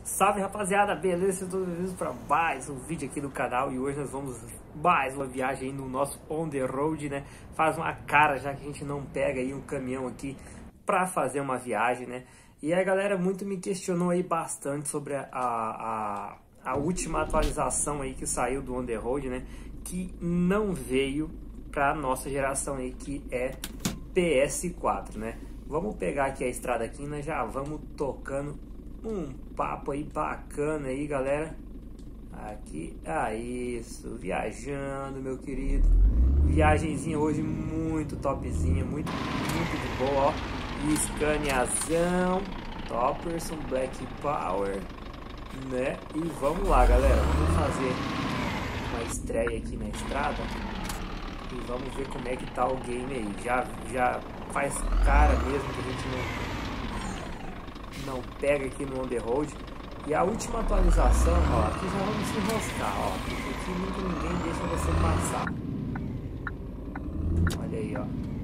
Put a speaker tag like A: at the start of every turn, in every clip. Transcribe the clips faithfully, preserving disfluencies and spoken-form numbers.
A: Salve rapaziada, beleza? Sejam todos bem-vindos para mais um vídeo aqui do canal. E hoje nós vamos mais uma viagem aí no nosso On The Road, né? Faz uma cara já que a gente não pega aí um caminhão aqui para fazer uma viagem, né? E a galera muito me questionou aí bastante sobre a, a, a última atualização aí que saiu do On The Road, né? Que não veio para nossa geração aí, que é P S quatro, né? Vamos pegar aqui a estrada aqui, né? Já vamos tocando um papo aí bacana aí, galera. Aqui, ah, isso, viajando, meu querido. Viagenzinha hoje muito topzinha, muito, muito de boa, ó. Scaniazão, Topperson, Black Power, né? E vamos lá, galera. Vamos fazer uma estreia aqui na estrada e vamos ver como é que tá o game aí. Já, já faz cara mesmo que a gente não não pega aqui no On The Road. E a última atualização, ó, aqui já vamos se enroscar, ó, porque aqui nunca ninguém deixa você passar. Olha aí, ó,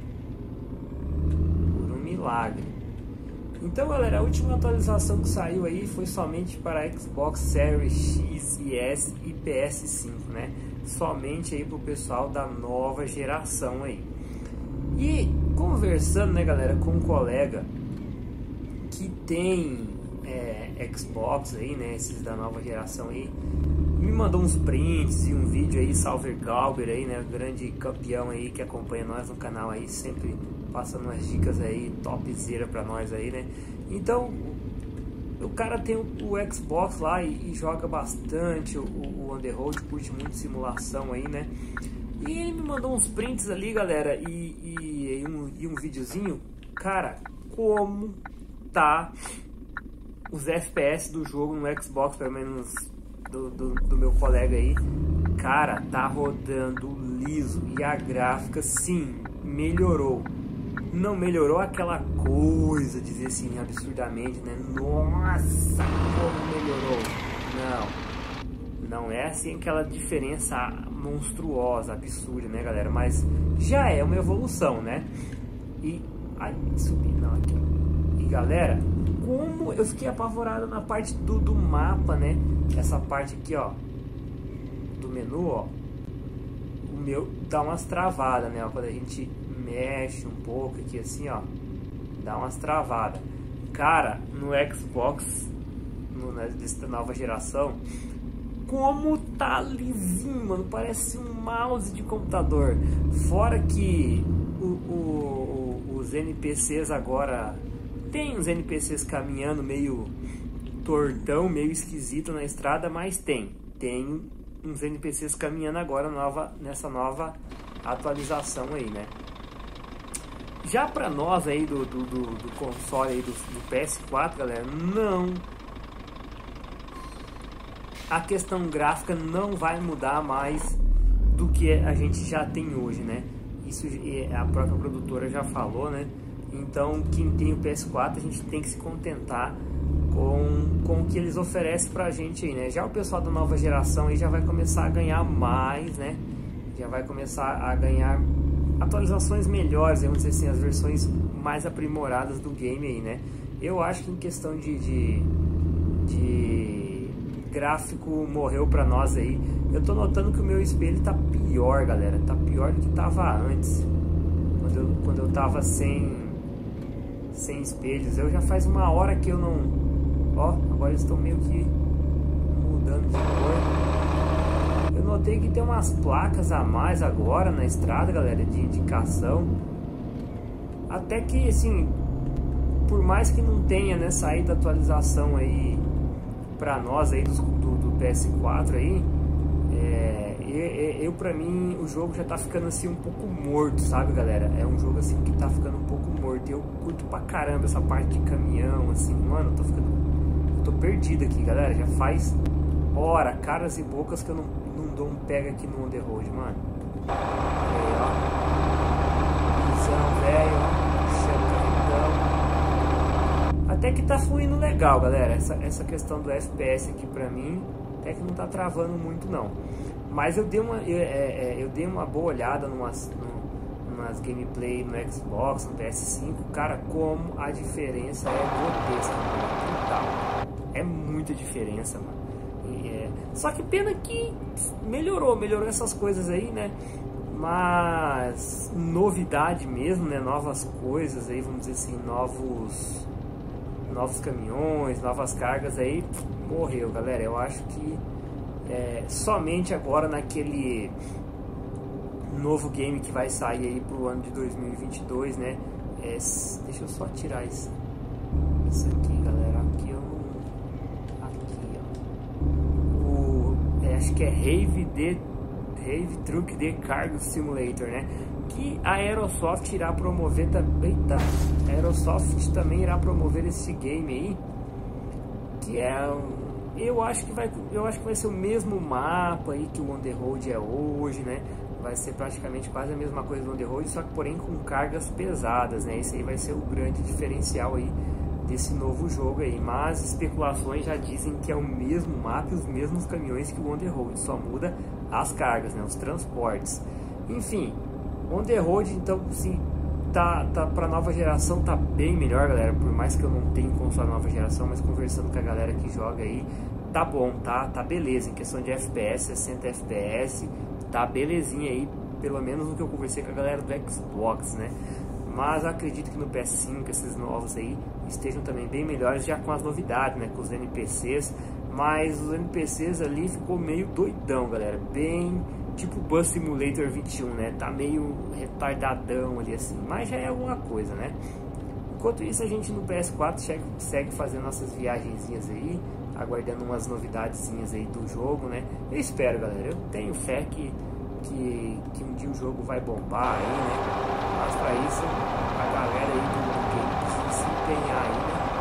A: por um milagre. Então, galera, a última atualização que saiu aí foi somente para Xbox Series X e S e P S cinco, né? Somente aí pro pessoal da nova geração aí. E conversando, né, galera, com um colega que tem é, Xbox aí, né, esses da nova geração aí, me mandou uns prints e um vídeo aí, Salver Galber aí, né, grande campeão aí que acompanha nós no canal aí, sempre passando umas dicas aí, topzera pra nós aí, né. Então, o cara tem o, o Xbox lá e, e joga bastante o, o On The Road, curte muito simulação aí, né. E ele me mandou uns prints ali, galera, e, e, e, um, e um videozinho, cara, como tá os F P S do jogo no Xbox, pelo menos do, do, do meu colega aí. Cara, tá rodando liso. E a gráfica, sim, melhorou. Não melhorou aquela coisa, dizer assim, absurdamente, né? Nossa, como melhorou. Não, não é assim aquela diferença monstruosa, absurda, né, galera? Mas já é uma evolução, né? E... ai, subi, não, aqui, ó. E galera, como eu fiquei apavorado na parte do, do mapa, né? Essa parte aqui, ó, do menu, ó, o meu dá umas travadas, né? Ó, quando a gente mexe um pouco aqui assim, ó, dá umas travadas. Cara, no Xbox, no, nessa nova geração, como tá lisinho, mano, parece um mouse de computador. Fora que o, o, o, os N P Cs agora... tem uns N P Cs caminhando meio tortão, meio esquisito na estrada, mas tem. Tem uns N P Cs caminhando agora nova, nessa nova atualização aí, né? Já pra nós aí do, do, do, do console aí do, do P S quatro, galera, não... a questão gráfica não vai mudar mais do que a gente já tem hoje, né? Isso a própria produtora já falou, né? Então, quem tem o P S quatro, a gente tem que se contentar com, com o que eles oferecem pra gente aí, né? Já o pessoal da nova geração aí já vai começar a ganhar mais, né? Já vai começar a ganhar atualizações melhores, vamos dizer assim, as versões mais aprimoradas do game aí, né? Eu acho que em questão de, de, de gráfico morreu pra nós aí. Eu tô notando que o meu espelho tá pior, galera. Tá pior do que tava antes. Quando eu, quando eu tava sem... sem espelhos. Eu já faz uma hora que eu não... ó, agora eles estão meio que mudando de cor. Eu notei que tem umas placas a mais agora na estrada, galera, de indicação. Até que, assim, por mais que não tenha, né, saído atualização aí pra nós aí do, do, do P S quatro aí, é, eu, eu pra mim o jogo já tá ficando assim um pouco morto, sabe, galera? É um jogo assim que tá ficando um pouco morto. Eu curto pra caramba essa parte de caminhão, assim, mano, eu tô ficando... eu tô perdido aqui, galera. Já faz hora, caras e bocas que eu não, não dou um pega aqui no On The Road, mano. Aí, ó. Visão, velho, ó. Chama Até que tá fluindo legal, galera. Essa, essa questão do F P S aqui pra mim, até que não tá travando muito, não. Mas eu dei uma, eu, é, eu dei uma boa olhada numas, numas gameplay no Xbox, no P S cinco. Cara, como a diferença é grotesca, brutal. É muito muita diferença, mano. E, é, só que pena que melhorou, melhorou essas coisas aí, né? Mas novidade mesmo, né? Novas coisas aí, vamos dizer assim, novos novos caminhões, novas cargas aí, morreu, galera. Eu acho que é, somente agora naquele novo game que vai sair aí pro ano de dois mil e vinte e dois, né? É, deixa eu só tirar isso, isso aqui, galera. Aqui eu aqui, ó. O, é, acho que é Rave de Rave Truck de Cargo Simulator, né? Que a Aerosoft irá promover também. Eita, a Aerosoft também irá promover esse game aí, que é um, eu acho que vai, eu acho que vai ser o mesmo mapa aí que o On The Road é hoje, né? Vai ser praticamente quase a mesma coisa do On The Road, só que porém com cargas pesadas, né? Esse aí vai ser o grande diferencial aí desse novo jogo aí. Mas especulações já dizem que é o mesmo mapa e os mesmos caminhões que o On The Road, só muda as cargas, né? Os transportes. Enfim, On The Road, então, sim, tá, tá pra nova geração, tá bem melhor, galera. Por mais que eu não tenha console nova geração, mas conversando com a galera que joga aí, tá bom, tá, tá beleza. Em questão de F P S, sessenta F P S, tá belezinha aí, pelo menos no que eu conversei com a galera do Xbox, né? Mas acredito que no P S cinco, esses novos aí, estejam também bem melhores, já com as novidades, né? Com os N P Cs, mas os N P Cs ali ficou meio doidão, galera. Bem tipo Bus Simulator vinte e um, né? Tá meio retardadão ali assim, mas já é alguma coisa, né? Enquanto isso, a gente no P S quatro segue fazendo nossas viagenzinhas aí, aguardando umas novidadezinhas aí do jogo, né? Eu espero, galera, eu tenho fé que, que, que um dia o jogo vai bombar aí, né? Mas pra isso, a galera aí do, do game precisa se empenhar aí,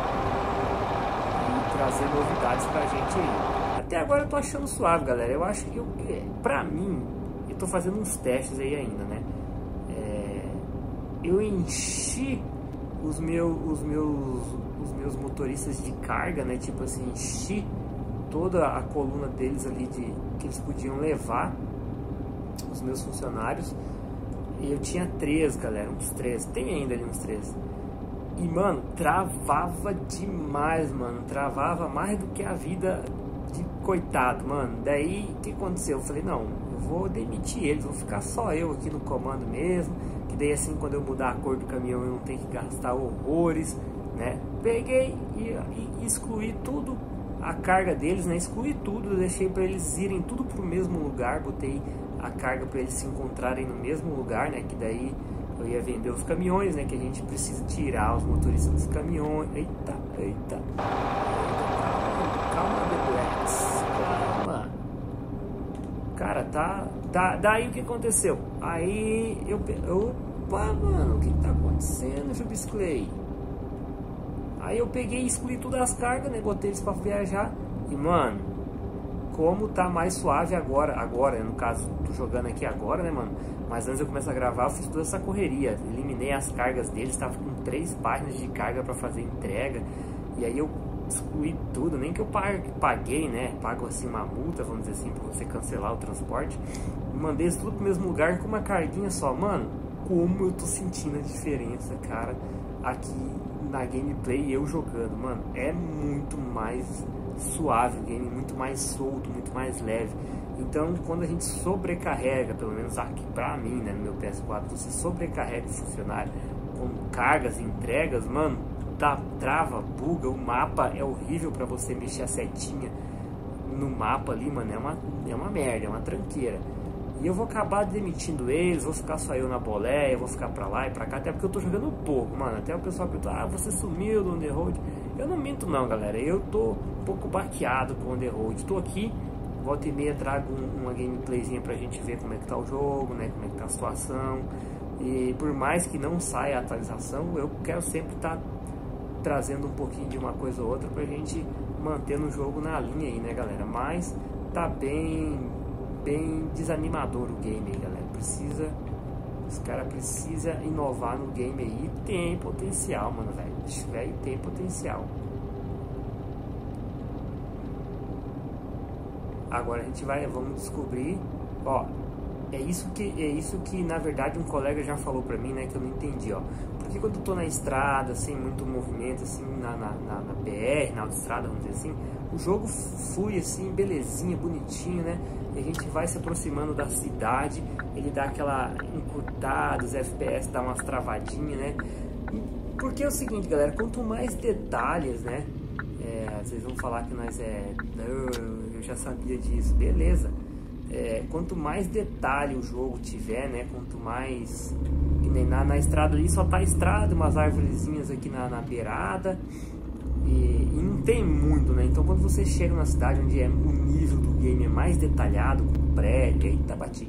A: né? E trazer novidades pra gente aí. Até agora eu tô achando suave, galera. Eu acho que, eu, pra mim, eu tô fazendo uns testes aí ainda, né? É, eu enchi os meus, os meus, os meus motoristas de carga, né? Tipo assim, enchi toda a coluna deles ali de que eles podiam levar, os meus funcionários. E eu tinha três, galera, uns três. Tem ainda ali uns três. E, mano, travava demais, mano. Travava mais do que a vida de coitado, mano. Daí, o que aconteceu? Eu falei, não, eu vou demitir eles, vou ficar só eu aqui no comando mesmo. Que daí, assim, quando eu mudar a cor do caminhão, eu não tenho que gastar horrores, né? Peguei e, e excluí tudo, a carga deles, né? Excluí tudo, deixei para eles irem tudo pro mesmo lugar. Botei a carga para eles se encontrarem no mesmo lugar, né? Que daí eu ia vender os caminhões, né? Que a gente precisa tirar os motoristas dos caminhões. Eita, eita. Calma, The Blacks. Calma. Cara, tá, tá... Daí o que aconteceu? Aí eu... Opa, mano, o que tá acontecendo, Jubis Clay? Aí eu peguei e excluí todas as cargas, né? Botei eles pra viajar. E, mano, como tá mais suave agora, agora, no caso, tô jogando aqui agora, né, mano? Mas antes de eu começar a gravar, eu fiz toda essa correria. Eliminei as cargas deles, tava com três páginas de carga pra fazer entrega. E aí eu excluí tudo, nem que eu paguei, né? Pago assim uma multa, vamos dizer assim, pra você cancelar o transporte. Mandei isso tudo pro mesmo lugar com uma carguinha só, mano. Como eu tô sentindo a diferença, cara, aqui na gameplay, eu jogando, mano, é muito mais suave o game, muito mais solto, muito mais leve. Então, quando a gente sobrecarrega, pelo menos aqui pra mim, né, no meu P S quatro, você sobrecarrega o funcionário com cargas e entregas, mano, tá, trava, buga, o mapa é horrível pra você mexer a setinha no mapa ali, mano, é uma, é uma merda, é uma tranqueira. E eu vou acabar demitindo eles, vou ficar só eu na boleia, vou ficar pra lá e pra cá, até porque eu tô jogando pouco, mano. Até o pessoal pergunta, ah, você sumiu do On The Road. Eu não minto não, galera, eu tô um pouco baqueado com o On The Road. Tô aqui, volta e meia trago um, uma gameplayzinha pra gente ver como é que tá o jogo, né, como é que tá a situação. E por mais que não saia a atualização, eu quero sempre estar tá trazendo um pouquinho de uma coisa ou outra pra gente manter o jogo na linha aí, né, galera. Mas tá bem... bem desanimador o game aí, galera. Precisa, os caras precisam inovar no game aí. Tem potencial, mano, velho. Velho, tem potencial. Agora a gente vai, vamos descobrir. Ó, é isso que, é isso que na verdade um colega já falou pra mim, né? Que eu não entendi, ó. Porque quando eu tô na estrada, sem muito movimento, assim, na, na, na, na B R, na autoestrada, vamos dizer assim, o jogo flui assim, belezinha, bonitinho, né? E a gente vai se aproximando da cidade, ele dá aquela encurtada, os F P S dá umas travadinhas, né? Porque é o seguinte, galera, quanto mais detalhes, né? É, vocês vão falar que nós é... eu já sabia disso, beleza. É, quanto mais detalhe o jogo tiver, né? Quanto mais... Que nem na, na estrada ali só tá a estrada, umas árvorezinhas aqui na, na beirada. E, e não tem muito, né? Então quando você chega na cidade onde é, o nível do game é mais detalhado, com prédio... Eita, bati.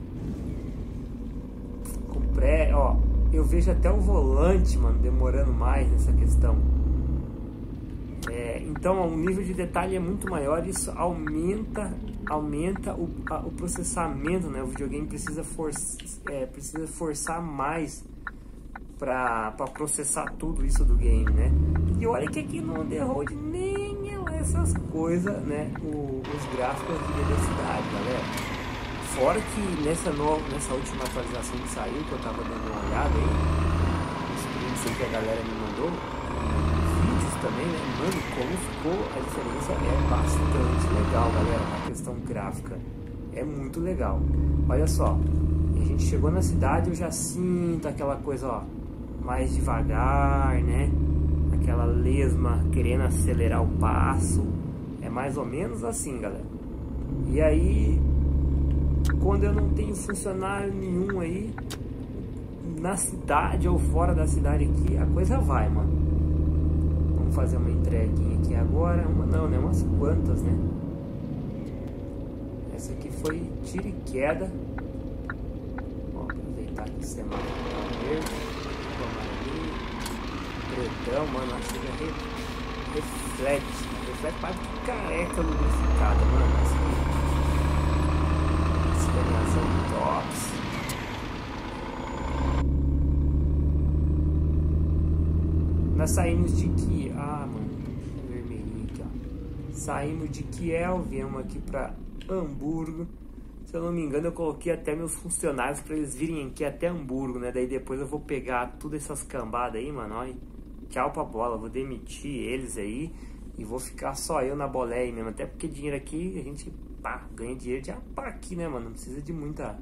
A: Com prédio, ó... Eu vejo até o volante, mano, demorando mais nessa questão. É, então, o nível de detalhe é muito maior. Isso aumenta, aumenta o, a, o processamento, né? O videogame precisa, for, é, precisa forçar mais para processar tudo isso do game, né? E olha que aqui no On The Road nem é lá essas coisas, né? O, os gráficos de velocidade, galera. Fora que nessa, no, nessa última atualização que saiu, que eu tava dando uma olhada aí, os prints aí que a galera me mandou, vídeos também, né? Mano, como ficou, a diferença é bastante legal, galera, na questão gráfica. É muito legal. Olha só, a gente chegou na cidade, eu já sinto aquela coisa, ó, mais devagar, né? Aquela lesma querendo acelerar o passo. É mais ou menos assim, galera. E aí... Quando eu não tenho funcionário nenhum aí na cidade ou fora da cidade aqui, a coisa vai, mano. Vamos fazer uma entreguinha aqui agora. Uma não, né? Umas quantas, né? Essa aqui foi tiro e queda. Vou aproveitar que o semáforo tá verde. Amarelinho. Pretão, mano. Acho que ele reflete. Reflete para careca lubrificada, mano. Assim. Tops. Nós saímos de Kiel. Ah, mano, vermelhinho aqui, ó. Saímos de Kiel, viemos aqui pra Hamburgo. Se eu não me engano, eu coloquei até meus funcionários pra eles virem aqui até Hamburgo, né? Daí depois eu vou pegar todas essas cambadas aí, mano. Olha, tchau pra bola. Vou demitir eles aí e vou ficar só eu na boleia mesmo. Até porque dinheiro aqui a gente. Pá, ganha dinheiro de apá aqui, né, mano? Não precisa de muita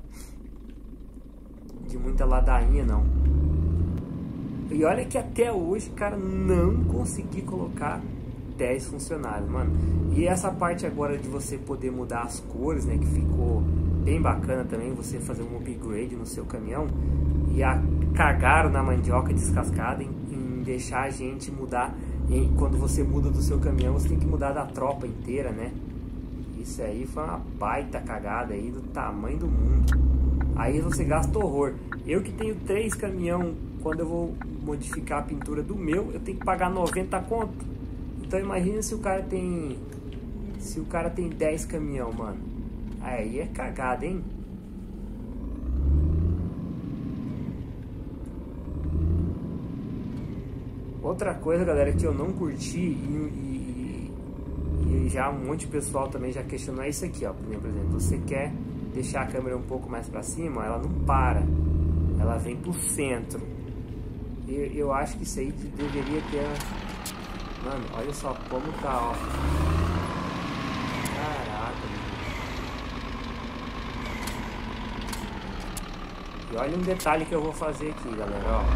A: de muita ladainha, não. E olha que até hoje, cara, não consegui colocar dez funcionários, mano. E essa parte agora de você poder mudar as cores, né, que ficou bem bacana também, você fazer um upgrade no seu caminhão. E a, cagaram na mandioca descascada em, em deixar a gente mudar. E quando você muda do seu caminhão, você tem que mudar da tropa inteira, né? Isso aí foi uma baita cagada aí do tamanho do mundo. Aí você gasta horror. Eu que tenho três caminhão, quando eu vou modificar a pintura do meu, eu tenho que pagar noventa conto. Então imagina se o cara tem... Se o cara tem dez caminhão, mano. Aí é cagada, hein? Outra coisa, galera, que eu não curti e... e E já um monte de pessoal também já questionou é isso aqui, ó. Por exemplo, você quer deixar a câmera um pouco mais pra cima, ela não para. Ela vem pro centro. E eu acho que isso aí deveria ter... Mano, olha só como tá, ó. Caraca, mano. E olha um detalhe que eu vou fazer aqui, galera, ó.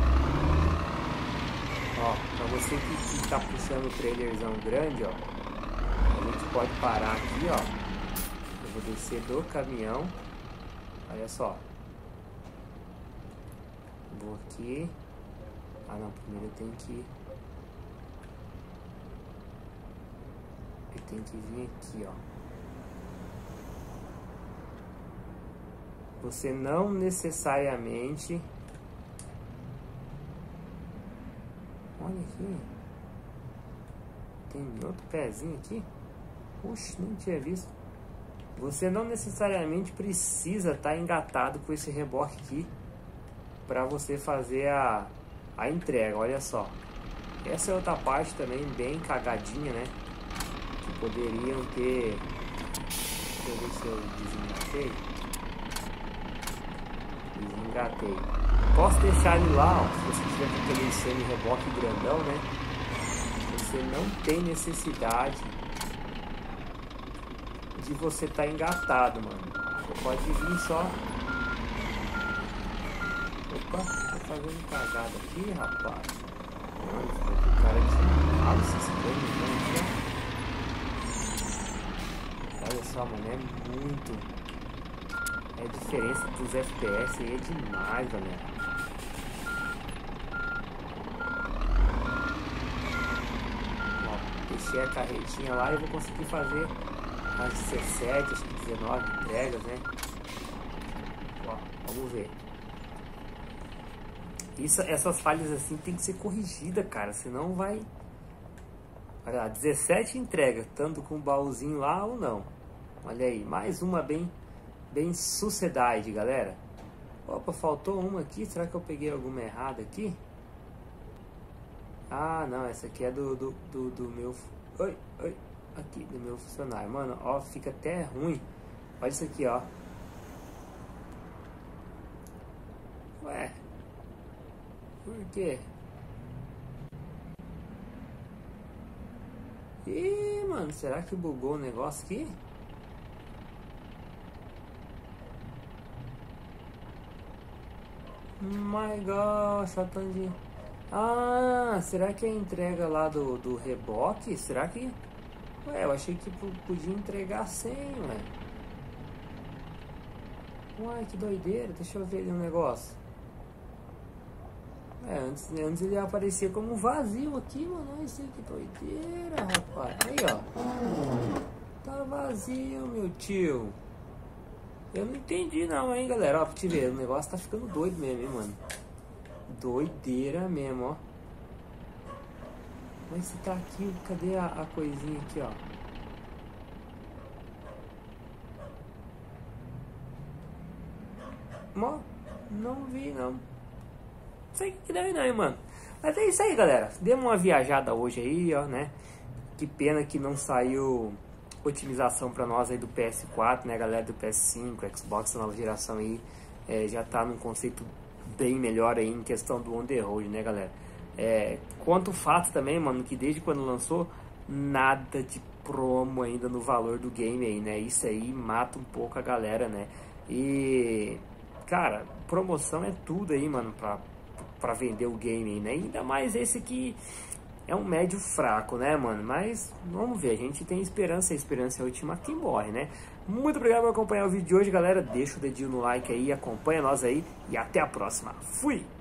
A: Ó, pra você que, que tá puxando o trailerzão grande, ó. A gente pode parar aqui, ó. Eu vou descer do caminhão. Olha só. Vou aqui. Ah não, primeiro eu tenho que... Eu tenho que vir aqui, ó. Você não necessariamente... Olha aqui. Tem outro pezinho aqui. Puxa, nem tinha visto. Você não necessariamente precisa estar engatado com esse reboque aqui para você fazer a, a entrega. Olha só. Essa é outra parte também bem cagadinha, né? Que poderiam ter... Deixa eu ver se eu desengatei. Desengatei. Posso deixar ele lá, ó, se você tiver com aquele semi-reboque grandão, né? Você não tem necessidade de você estar tá engatado, mano. Você pode vir só... Opa, tô fazendo cagada aqui, rapaz. Mano, o cara que fala esses coisas, né? Olha só, mano, é muito... É a diferença dos F P S aí é demais, galera. Ó, deixei a carretinha lá e vou conseguir fazer as dezessete, acho que dezenove entregas, né? Ó, vamos ver. Isso, essas falhas assim tem que ser corrigida, cara, senão vai... Olha lá, dezessete entregas, tanto com o baúzinho lá ou não. Olha aí, mais uma bem, bem sucedade, galera. Opa, faltou uma aqui, será que eu peguei alguma errada aqui? Ah, não, essa aqui é do, do, do, do meu... Oi, oi, aqui, do meu funcionário. Mano, ó, fica até ruim. Olha isso aqui, ó. Ué... Por quê? Ih, mano, será que bugou o negócio aqui? My God, só tão de... Ah, será que é a entrega lá do, do reboque? Será que... Ué, eu achei que podia entregar sem, ué. Uai, que doideira, deixa eu ver ali um negócio. É, antes, antes ele aparecia como vazio aqui, mano. Olha isso aí, que doideira, rapaz. Aí, ó. Tá vazio, meu tio. Eu não entendi não, hein, galera. Ó, pra te ver, o negócio tá ficando doido mesmo, hein, mano. Doideira mesmo, ó. Mas se tá aqui, cadê a, a coisinha aqui, ó? Ó, não vi, não. Não sei o que deve não, hein, mano. Mas é isso aí, galera. Demos uma viajada hoje aí, ó, né? Que pena que não saiu otimização pra nós aí do P S quatro, né, galera, do P S cinco, Xbox nova geração aí. É, já tá num conceito bem melhor aí em questão do on the road, né, galera? É, quanto o fato também, mano, que desde quando lançou, nada de promo ainda no valor do game aí, né? Isso aí mata um pouco a galera, né? E, cara, promoção é tudo aí, mano, pra... pra vender o game, né? Ainda mais esse que é um médio fraco, né, mano? Mas vamos ver, a gente tem esperança, a esperança é a última que morre, né? Muito obrigado por acompanhar o vídeo de hoje, galera. Deixa o dedinho no like aí, acompanha nós aí e até a próxima. Fui!